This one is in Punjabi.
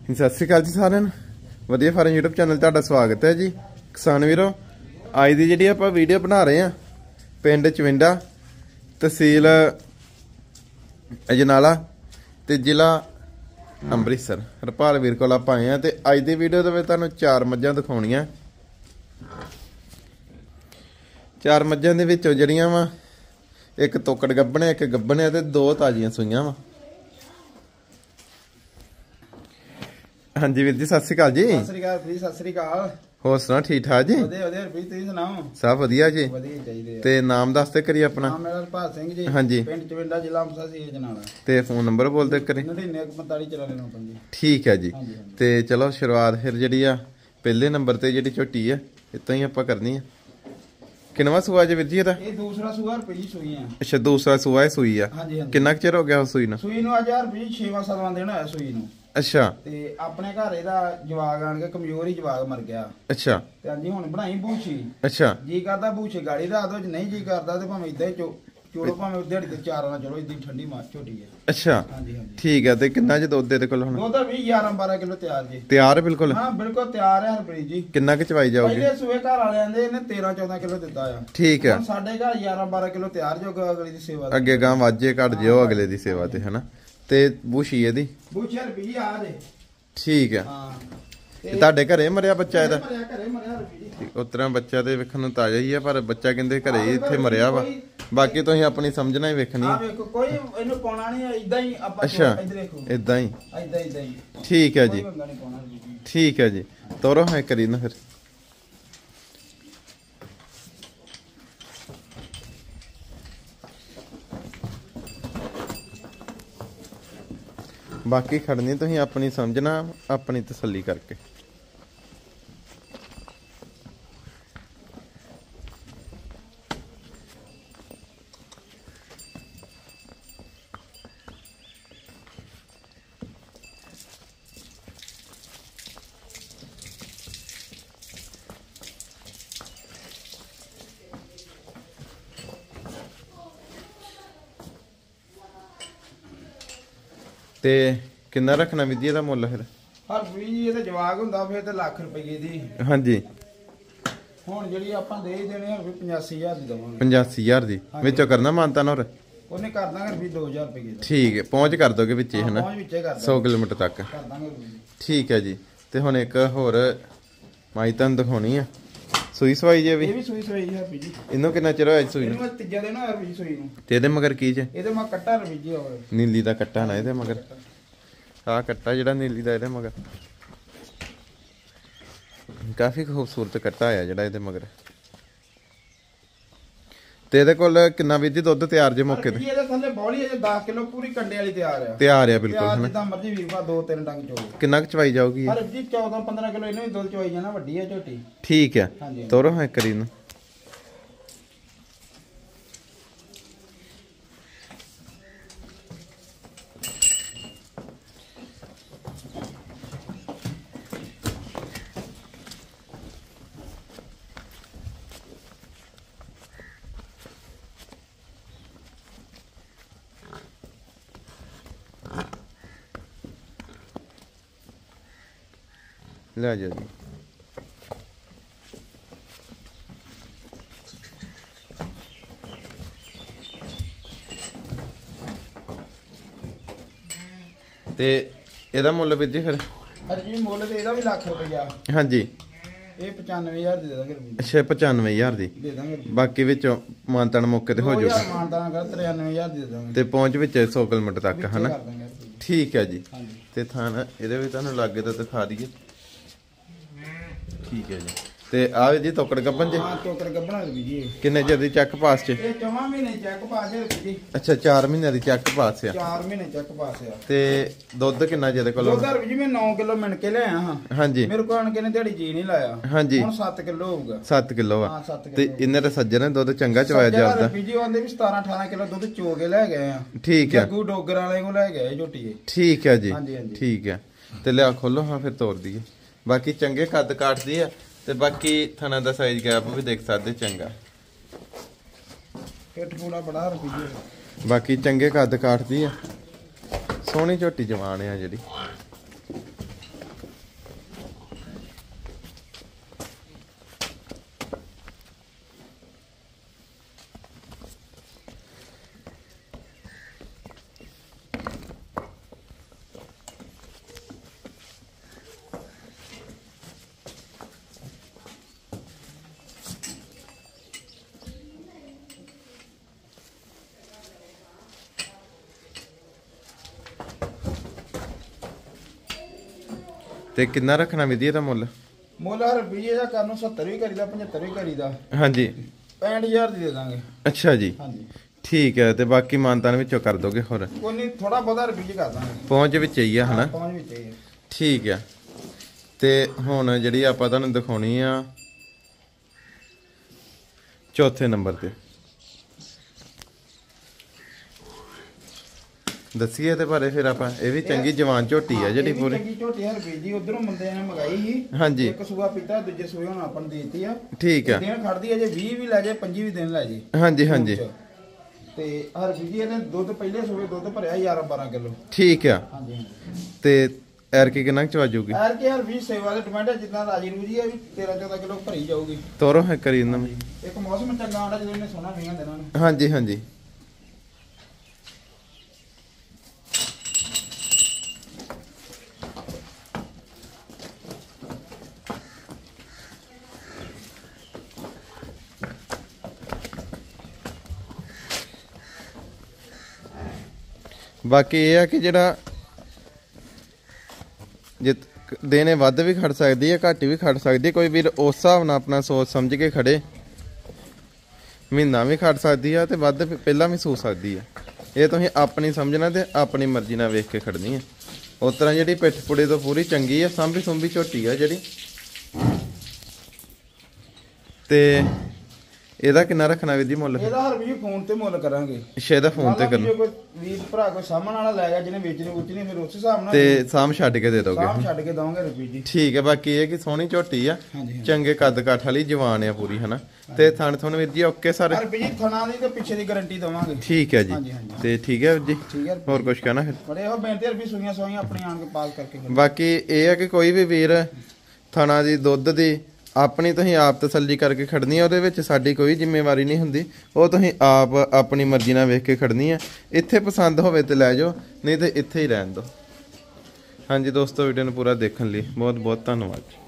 ਸਤਿ ਸ਼੍ਰੀ ਅਕਾਲ ਜੀ ਸਾਰਿਆਂ ਨੂੰ। ਵਧੀਆ ਫਾਰਮ YouTube ਚੈਨਲ ਤੁਹਾਡਾ ਸਵਾਗਤ ਹੈ ਜੀ। ਕਿਸਾਨ ਵੀਰੋ, ਅੱਜ ਦੀ ਜਿਹੜੀ ਆਪਾਂ ਵੀਡੀਓ ਬਣਾ ਰਹੇ ਆ ਪਿੰਡ ਚਵਿੰਡਾ, ਤਹਿਸੀਲ ਅਜਨਾਲਾ ਤੇ ਜ਼ਿਲ੍ਹਾ ਅੰਮ੍ਰਿਤਸਰ। ਹਰਪਾਲ ਵੀਰ ਕੋਲ ਆਪਾਂ ਆਏ ਆ ਤੇ ਅੱਜ ਦੀ ਵੀਡੀਓ ਦੇ ਵਿੱਚ ਤੁਹਾਨੂੰ 4 ਮੱਝਾਂ ਦਿਖਾਉਣੀਆਂ। 4 ਮੱਝਾਂ ਦੇ ਵਿੱਚੋਂ ਜਿਹੜੀਆਂ ਵਾ ਇੱਕ ਤੋਕੜ ਗੱਭਣ, ਇੱਕ ਗੱਭਣ ਹੈ ਤੇ 2 ਤਾਜ਼ੀਆਂ ਸੂਈਆਂ ਵਾ। ਹਾਂਜੀ ਵੀਰ ਜੀ, ਸਤਿ ਸ਼੍ਰੀ ਅਕਾਲ ਜੀ। ਸਤਿ ਸ਼੍ਰੀ ਅਕਾਲ ਜੀ। ਸਤਿ ਸ਼੍ਰੀ ਅਕਾਲ। ਹੋਰ ਸੁਣਾ, ਠੀਕ ਠਾਕ ਜੀ? ਵਧੀਆ ਵਧੀਆ ਰਵੀ, ਤੁਸੀਂ ਸੁਣਾਓ? ਸਭ ਵਧੀਆ ਜੀ। ਵਧੀਆ ਚਾਹੀਦੇ। ਤੇ ਨਾਮ ਦੱਸ ਤੇ ਕਰੀ ਆਪਣਾ। ਨਾਮ ਮੇਰਾ ਹਰਪਾਲ ਸਿੰਘ ਜੀ। ਹਾਂਜੀ। ਪਿੰਡ ਚਵਿੰਡਾ, ਜ਼ਿਲ੍ਹਾ ਅੰਮ੍ਰਿਤਸਰ, ਤਹਿਸੀਲ ਅਜਨਾਲਾ। ਤੇ ਫੋਨ ਨੰਬਰ ਬੋਲਦੇ ਕਰੀ। 9945 ਠੀਕ ਹੈ ਜੀ। ਤੇ ਚਲੋ ਸ਼ੁਰੂਆਤ ਫਿਰ ਜਿਹੜੀ ਆ ਪਹਿਲੇ ਨੰਬਰ ਤੇ ਜਿਹੜੀ ਝੋਟੀ ਆ ਇਤਾਂ ਹੀ ਆਪਾਂ ਕਰਨੀ ਆ। ਕਿੰਨਵਾ ਸੂਆ ਜੀ ਵੀਰ ਜੀ ਇਹਦਾ? ਇਹ ਦੂਸਰਾ ਸੂਆ ਰੁਪਈ ਸੂਈ ਆ। ਅੱਛਾ, ਦੂਸਰਾ ਸੂਆ ਹੈ ਸੂਈ ਆ। ਹਾਂਜੀ ਹਾਂਜੀ। ਕਿੰਨਾ ਕੁ ਚਿਰ ਹੋ ਗਿਆ ਸੂਈ ਨੂੰ? ਸੂਈ ਨੂੰ ਅੱਜ ਰੁਪਈ 6ਵਾਂ ਦਿਨ ਹੋਇਆ ਸੂਈ ਨੂੰ। ਅੱਛਾ। ਤੇ ਆਪਣੇ ਘਰ ਇਹਦਾ ਜਵਾਗ ਆਣ ਕੇ ਕਮਜ਼ੋਰ ਹੀ ਜਵਾਗ ਮਰ ਗਿਆ। ਅੱਛਾ। ਤੇ ਹਾਂਜੀ ਹੁਣ ਬਣਾਈ ਬੂਛੀ। ਅੱਛਾ। ਜੀ ਕਰਦਾ ਬੂਛੀ ਗਾੜੀ ਦਾ ਦੋ, ਨਹੀਂ ਜੀ ਕਰਦਾ ਤੇ ਭਾਵੇਂ ਇਦਾਂ ਹੀ ਚੋੜੋ, ਭਾਵੇਂ ਦਿਹਾੜੀ ਤੇ 4 ਨਾਲ ਚਲੋ, ਇਦਾਂ ਠੰਡੀ ਮਾਰ ਝੋਟੀ ਹੈ। ਅੱਛਾ। ਹਾਂਜੀ ਹਾਂਜੀ। ਠੀਕ ਹੈ। ਤੇ ਕਿੰਨਾ ਚ ਦੁੱਧ ਦੇ ਕੋਲ ਹੁਣ? ਦੁੱਧ ਵੀ 11-12 ਕਿਲੋ ਤਿਆਰ ਜੀ। ਤਿਆਰ ਬਿਲਕੁਲ? ਹਾਂ ਬਿਲਕੁਲ ਤਿਆਰ ਹੈ ਹਰਪ੍ਰੀਤ ਜੀ। ਕਿੰਨਾ ਕੁ ਚਵਾਈ ਜਾਊਗੀ? ਪਹਿਲੇ ਸੂਏ ਘਰ ਵਾਲਿਆਂ ਦੇ ਇਹਨੇ 13-14 ਕਿਲੋ ਦਿੱਤਾ ਆ। ਠੀਕ ਹੈ। ਹੁਣ ਸਾਡੇ ਘਰ 11-12 ਕਿਲੋ ਤਿਆਰ ਜੋ ਅਗਲੀ ਦੀ ਸੇਵਾ ਅੱਗੇ ਗਾਂ ਵਾਜੇ ਘਟ ਜਿਓ ਅਗਲੇ ਦੀ ਸੇਵਾ ਤੇ, ਹਨਾ। ਤੇ ਬੂਸ਼ੀ ਇਹਦੀ ਬੂਛੀ ਰੁਪਈ ਆ ਜੇ। ਠੀਕ ਹੈ। ਹਾਂ। ਤੇ ਤੁਹਾਡੇ ਘਰੇ ਮਰਿਆ ਬੱਚਾ ਇਹਦਾ? ਘਰੇ ਮਰਿਆ ਰੁਪਈ ਜੀ। ਉਤਰਾ ਬੱਚਾ ਤੇ ਵੇਖਣ ਨੂੰ ਤਾਜ਼ਾ ਹੀ ਆ, ਪਰ ਬੱਚਾ ਕਹਿੰਦੇ ਘਰੇ ਹੀ ਇੱਥੇ ਮਰਿਆ ਵਾ। ਬਾਕੀ ਤੁਸੀਂ ਆਪਣੀ ਸਮਝਣਾ ਹੀ ਵੇਖਣੀ ਆ। ਵੇਖੋ ਕੋਈ ਇਹਨੂੰ ਪਾਉਣਾ ਨਹੀਂ, ਇਦਾਂ ਹੀ ਆਪਾਂ। ਅੱਛਾ, ਇੱਧਰ ਦੇਖੋ ਇਦਾਂ ਹੀ। ਇਦਾਂ ਹੀ। ਠੀਕ ਹੈ ਜੀ। ਠੀਕ ਹੈ ਜੀ। ਤੋਰੋ ਹੈ ਕਰੀ ਨਾ ਫਿਰ। ਬਾਕੀ ਖੜਨੀ ਤੁਸੀਂ ਆਪਣੀ ਸਮਝਣਾ, ਆਪਣੀ ਤਸੱਲੀ ਕਰਕੇ। ਤੇ ਕਿੰਨਾ ਰੱਖਣਾ ਵੀਰ ਜੀ ਇਹਦਾ ਮੁੱਲ ਫਿਰ? ਹਰ ਵੀ ਜੀ ਇਹਦਾ ਜਵਾਗ ਹੁੰਦਾ ਫਿਰ ਤੇ ਲੱਖ ਰੁਪਏ ਦੀ। ਹਾਂਜੀ। ਹੁਣ ਜਿਹੜੀ ਆਪਾਂ ਦੇ ਦੇਣੇ ਹਰ 85000 ਦੀ ਦਵਾਂਗੇ। 85000 ਦੀ ਵਿੱਚੋਂ ਕਰਨਾ ਮਾਨਤਾ ਨਾ? ਹੋਰ ਉਹਨੇ ਕਰ ਦਾਂਗੇ ਰੁਪਏ 2000 ਰੁਪਏ ਦੀ। ਠੀਕ ਹੈ। ਪਹੁੰਚ ਕਰ ਦੋਗੇ ਵਿੱਚ ਹੀ, ਹਨਾ? ਪਹੁੰਚ ਵਿੱਚੇ ਕਰ 100 ਕਿਲੋਮੀਟਰ ਤੱਕ ਕਰ ਦਾਂਗੇ। ਠੀਕ ਹੈ ਜੀ। ਤੇ ਹੁਣ ਇੱਕ ਹੋਰ ਮਾਈ ਤੁਹਾਨੂੰ ਦਿਖਾਉਣੀ ਆ। ਸੂਈ ਸਵਾਈ ਜੇ ਵੀ? ਇਹ ਵੀ ਸੂਈ ਸਵਾਈ ਹੈ ਰੁਪਏ ਜੀ। ਇਹਨੂੰ ਕਿੰਨਾ ਚਿਰ ਹੋਇਆ ਸੂਈ ਨੂੰ? ਇਹਨੂੰ ਤੀਜਾ ਦਿਨ ਹੋਇਆ ਰੁਪਏ ਸੂਈ ਨੂੰ। ਤੇ ਇਹਦੇ ਮਗਰ ਕੀ ਜੇ? ਇਹਦੇ ਮਾ ਕੱਟਾ ਰੁਪਏ ਜੀ। ਹੋਰ ਨੀਲੀ ਦਾ ਕੱਟਾ ਨਾ ਇਹਦੇ ਮਗਰ? ਆਹ ਕੱਟਾ ਜਿਹੜਾ ਨੀਲੀ ਦਾ ਇਹਦੇ ਮਗਰ ਕਾਫੀ ਖੂਬਸੂਰਤ ਕੱਟਾ ਆ ਜਿਹੜਾ ਇਹਦੇ ਮਗਰ। ਤੇ ਇਹਦੇ ਕੋਲ ਕਿੰਨਾ ਵੀਰ ਜੀ ਦੁੱਧ ਤਿਆਰ ਜੇ ਮੌਕੇ ਤੇ? ਇਹਦੇ ਥੱਲੇ ਬੌਲੀ ਹੈ 10 ਕਿਲੋ ਪੂਰੀ ਕੰਡੇ ਵਾਲੀ ਤਿਆਰ ਆ। ਤਿਆਰ ਆ ਬਿਲਕੁਲ, ਹਨਾ? ਜਿੱਦਾਂ ਮਰਜ਼ੀ ਵੀਰ ਭਾ 2-3 ਡੰਗ ਚੋ। ਕਿੰਨਾ ਕੁ ਚਵਾਈ ਜਾਊਗੀ? ਹਰ ਜੀ 14-15 ਕਿਲੋ ਇਹਨੂੰ ਵੀ ਦੁੱਧ ਚਵਾਈ ਜਾਣਾ। ਵੱਡੀ ਹੈ ਝੋਟੀ। ਠੀਕ ਹੈ। ਤੋਰੋ ਹੈ ਕਰੀ ਨੂੰ। ਲੈ ਜਾਓ ਜੀ। ਤੇ ਇਹਦਾ ਮੁੱਲ ਵੀਰ ਜੀ ਫਿਰ? ਹਰ ਜੀ ਮੁੱਲ ਤੇ ਇਹਦਾ ਵੀ ਲੱਖ ਰੁਪਇਆ। ਹਾਂਜੀ। ਇਹ 95000 ਦੀ ਦੇ ਦਾਂਗੇ ਰੁਪਏ। ਅੱਛਾ, 95000 ਦੀ ਦੇ ਦਾਂਗੇ। ਬਾਕੀ ਵਿੱਚੋਂ ਮਾਨਤਾਨ ਮੌਕੇ ਤੇ ਹੋ ਜਾਊਗਾ। ਮਾਨਤਾਨ ਕਰ 93000 ਦੀ ਦੇ ਦਾਂਗੇ। ਤੇ ਪਹੁੰਚ ਵਿੱਚ 100 ਕਿਲੋਮੀਟਰ ਤੱਕ, ਹਨਾ? ਠੀਕ ਹੈ ਜੀ। ਹਾਂਜੀ। ਤੇ ਥਾਂ ਇਹਦੇ ਵੀ ਤੁਹਾਨੂੰ ਲਾਗੇ ਤਾਂ ਦਿਖਾ ਦਈਏ। ਠੀਕ ਹੈ ਜੀ। ਤੇ ਆਹ ਜੀ ਤੋਕੜ ਗੱਬਨ ਜੀ? ਹਾਂ, ਤੋਕੜ ਗੱਬਣਾ ਰੁਪਏ ਜੀ। ਕਿੰਨੇ ਚਿਰ ਦੀ ਚੱਕ ਪਾਸ ਚ? ਇਹ 4 ਮਹੀਨੇ ਚੈੱਕ ਪਾਸ ਹੈ ਰੁਪਏ ਜੀ। ਅੱਛਾ, 4 ਮਹੀਨਿਆਂ ਦੀ ਚੱਕ ਪਾਸ ਆ। 4 ਮਹੀਨੇ ਚੈੱਕ ਪਾਸ ਆ। ਤੇ ਦੁੱਧ ਕਿੰਨਾ ਜਿਹਦੇ ਕੋਲ? ਦੁੱਧ ਰੁਪਏ ਜੀ ਮੈਂ 9 ਕਿਲੋ ਮਿਣ ਕੇ ਲਿਆਇਆ ਹਾਂ। ਹਾਂਜੀ। ਮੇਰੇ ਕੋਲ ਆਣ ਕੇ ਨੇ ਦਿਹਾੜੀ ਜੀ ਨਹੀਂ ਲਾਇਆ। ਹਾਂਜੀ। ਹੁਣ 7 ਕਿਲੋ ਹੋਊਗਾ। 7 ਕਿਲੋ ਆ? ਹਾਂ 7 ਕਿਲੋ। ਤੇ ਇਹਨੇ ਤਾਂ ਸੱਜਣ ਨੇ ਦੁੱਧ ਚੰਗਾ ਚਵਾਇਆ ਜਾਂਦਾ। ਰੁਪਏ ਜੀ ਆਂਦੇ ਵੀ 17-18 ਕਿਲੋ ਦੁੱਧ ਚੋ ਕੇ ਲੈ ਗਏ ਆ। ਠੀਕ ਹੈ। ਜੱਗੂ ਡੋਗਰ ਵਾਲੇ ਕੋਲ ਲੈ ਗਏ ਝੋਟੀ। ਠੀਕ ਹੈ ਜੀ। ਹਾਂਜੀ ਹਾਂਜੀ। ਠੀਕ ਹੈ। ਤੇ ਲਿਆ ਖੋਲੋ ਹਾਂ ਫਿਰ ਤੋੜ ਦਈਏ। ਬਾਕੀ ਚੰਗੇ ਕੱਦ ਕਾਟਦੀ ਆ ਤੇ ਬਾਕੀ ਥਣਾ ਦਾ ਸਾਈਜ਼ ਗੈਪ ਵੀ ਦੇਖ ਸਕਦੇ ਚੰਗਾ। ਪਿੱਠ ਪੂੜਾ ਬੜਾ ਰੁਪਏ। ਬਾਕੀ ਚੰਗੇ ਕੱਦ ਕਾਟਦੀ ਆ, ਸੋਹਣੀ ਝੋਟੀ ਜਵਾਨ ਆ ਜਿਹੜੀ। ਤੇ ਕਿੰਨਾ ਰੱਖਣਾ ਵੀਰ ਜੀ ਇਹਦਾ ਮੁੱਲ? ਮੁੱਲ ਹਰ ਰੁਪਈਏ ਦਾ ਕਰਨ ਨੂੰ 70 ਵੀ ਕਰੀਦਾ 75 ਵੀ ਕਰੀਦਾ। ਹਾਂਜੀ 65000 ਦੀ ਦੇ ਦਾਂਗੇ। ਅੱਛਾ ਜੀ ਹਾਂਜੀ ਠੀਕ ਹੈ। ਤੇ ਬਾਕੀ ਮਾਨਤਾਨ ਵਿੱਚੋਂ ਕਰ ਦੋਗੇ ਹੋਰ? ਕੋਈ ਨਹੀਂ ਥੋੜਾ ਬਹੁਤਾ ਰੁਪਈਏ ਕਰ ਦਾਂਗੇ। ਪਹੁੰਚ ਵਿੱਚ ਹੀ ਆ ਹਨਾ? ਪਹੁੰਚ ਵਿੱਚ ਹੀ ਠੀਕ ਆ। ਤੇ ਹੁਣ ਜਿਹੜੀ ਆਪਾਂ ਤੁਹਾਨੂੰ ਦਿਖਾਉਣੀ ਆ ਚੌਥੇ ਨੰਬਰ ਤੇ, ਦੱਸੀਏ ਤੇ ਬਾਰੇ ਫਿਰ ਆਪਾਂ। ਇਹ ਵੀ ਚੰਗੀ ਜਵਾਨ ਝੋਟੀ ਆ ਜਿਹੜੀ ਪੂਰੀ ਚੰਗੀ ਝੋਟੀ ਹਰ ਬੀਜੀ ਉਧਰੋਂ ਮੁੰਡੇ ਨੇ ਮੰਗਾਈ ਸੀ। ਹਾਂਜੀ ਇੱਕ ਸੂਆ ਪੀਤਾ ਦੂਜੇ ਸੂਏ ਹੁਣ ਆਪਾਂ ਨੂੰ ਦੇਤੀ ਆ। ਠੀਕ ਆ। ਦਿਨ ਖੜਦੀ ਆ ਜੇ 20 ਵੀ ਲੈ ਜੇ 25 ਵੀ ਦਿਨ ਲੈ ਜੇ। ਹਾਂਜੀ ਹਾਂਜੀ ਤੇ ਹਰ ਬੀਜੀ ਇਹਨੇ ਦੁੱਧ ਪਹਿਲੇ ਸੂਏ ਦੁੱਧ ਭਰਿਆ 11 12 ਕਿਲੋ। ਠੀਕ ਆ। ਹਾਂਜੀ ਤੇ ਐਰ ਕੀ ਕਿੰਨਾ ਚਵਾ ਜੂਗੀ? ਐਰ ਕੇ ਹਰ 20 ਸੇਵਾ ਦੇ ਡਿਮਾਂਡ ਹੈ ਜਿੰਨਾ ਰਾਜੀ ਰੂਜੀ ਆ ਵੀ 13 14 ਕਿਲੋ ਭਰੀ ਜਾਊਗੀ। ਤੋਰੋ ਹੈ ਕਰੀ ਇਹਨਾਂ ਨੂੰ। ਇੱਕ ਮੌਸਮ ਚੰਗਾ ਆਉਂਦਾ ਜਦੋਂ ਇਹਨੇ ਸੋਨਾ ਪੀਆਂ ਦੇਣਾ ਨੂੰ। ਹਾਂਜੀ ਹਾਂਜੀ ਬਾਕੀ ਇਹ ਆ ਕਿ ਜਿਹੜਾ ਜੇ ਦੇਣੇ ਵੱਧ ਵੀ ਖੜ ਸਕਦੀ ਹੈ ਘੱਟ ਵੀ ਖੜ ਸਕਦੀ, ਕੋਈ ਵੀਰ ਉਸ ਹਿਸਾਬ ਨਾਲ ਆਪਣਾ ਸੋਚ ਸਮਝ ਕੇ ਖੜੇ। ਮਹੀਨਾ ਵੀ ਖੜ ਸਕਦੀ ਆ ਤੇ ਵੱਧ ਪਹਿਲਾਂ ਵੀ ਸੋ ਸਕਦੀ ਆ। ਇਹ ਤੁਸੀਂ ਆਪਣੀ ਸਮਝਣਾ ਤੇ ਆਪਣੀ ਮਰਜ਼ੀ ਨਾਲ ਵੇਖ ਕੇ ਖੜਨੀ ਆ। ਉਸ ਤਰ੍ਹਾਂ ਜਿਹੜੀ ਪਿੱਠ ਪੁੜੇ ਤੋਂ ਪੂਰੀ ਚੰਗੀ ਆ, ਸਾਂਭੀ ਸੁੰਭੀ ਝੋਟੀ ਆ ਜਿਹੜੀ। ਤੇ ਇਹਦਾ ਕਿੰਨਾ ਰੱਖਣਾ ਵੀਰ ਜੀ ਮੁੱਲ? ਇਹਦਾ ਹਰ ਵੀ ਫੋਨ ਤੇ ਮੁੱਲ ਕਰਾਂਗੇ। ਇਹਦਾ ਫੋਨ ਤੇ ਕਰਨਾ। ਕੋਈ ਵੀਰ ਭਰਾ ਕੋਈ ਸਾਹਮਣ ਵਾਲਾ ਲੈ ਗਿਆ ਜਿਹਨੇ ਵੇਚਣੀ ਉਚਣੀ ਫਿਰ ਉਸ ਹਿਸਾਬ ਨਾਲ ਤੇ ਸਾਂਭ ਛੱਡ ਕੇ ਦੇ ਦੋਗੇ? ਸਾਂਭ ਛੱਡ ਕੇ ਦਵਾਂਗੇ ਰੁਪਏ ਜੀ। ਠੀਕ ਹੈ। ਬਾਕੀ ਇਹ ਕਿ ਸੋਹਣੀ ਝੋਟੀ ਆ, ਚੰਗੇ ਕੱਦ ਕਾਠ ਵਾਲੀ ਜਵਾਨ ਆ ਪੂਰੀ ਹਨਾ। ਤੇ ਥਣ ਥਣ ਵੀਰ ਜੀ ਓਕੇ ਸਾਰੇ? ਹਰ ਵੀ ਥਣਾ ਦੀ ਤੇ ਪਿੱਛੇ ਦੀ ਗਾਰੰਟੀ ਦਵਾਂਗੇ। ਠੀਕ ਹੈ ਜੀ। ਤੇ ਠੀਕ ਹੈ ਵੀਰ ਜੀ। ਠੀਕ ਹੈ। ਹੋਰ ਕੁਝ ਕਹਿਣਾ ਫਿਰ? ਬੜੇ ਉਹ ਬੇਨਤੀ ਰੁਪਏ ਸੂਈਆਂ ਸੋਈਆਂ ਆਪਣੀ ਆਣ ਕੇ ਪਾਸ ਕਰਕੇ। ਬਾਕੀ ਇਹ ਆ ਕਿ ਕੋਈ ਵੀ ਵੀਰ ਥਣਾ ਦੀ ਦੁੱਧ ਦੀ ਆਪਣੀ ਤੁਸੀਂ ਆਪ ਤਸੱਲੀ ਕਰਕੇ ਖੜਨੀ ਆ। ਉਹਦੇ ਵਿੱਚ ਸਾਡੀ ਕੋਈ ਜ਼ਿੰਮੇਵਾਰੀ ਨਹੀਂ ਹੁੰਦੀ। ਉਹ ਤੁਸੀਂ ਆਪ ਆਪਣੀ ਮਰਜ਼ੀ ਨਾਲ ਵੇਖ ਕੇ ਖੜਨੀ ਆ। ਇੱਥੇ ਪਸੰਦ ਹੋਵੇ ਤੇ ਲੈ ਜਾਓ, ਨਹੀਂ ਤੇ ਇੱਥੇ ਹੀ ਰਹਿਣ ਦਿਓ। ਹਾਂਜੀ ਦੋਸਤੋ, ਵੀਡੀਓ ਨੂੰ ਪੂਰਾ ਦੇਖਣ ਲਈ ਬਹੁਤ ਬਹੁਤ ਧੰਨਵਾਦ।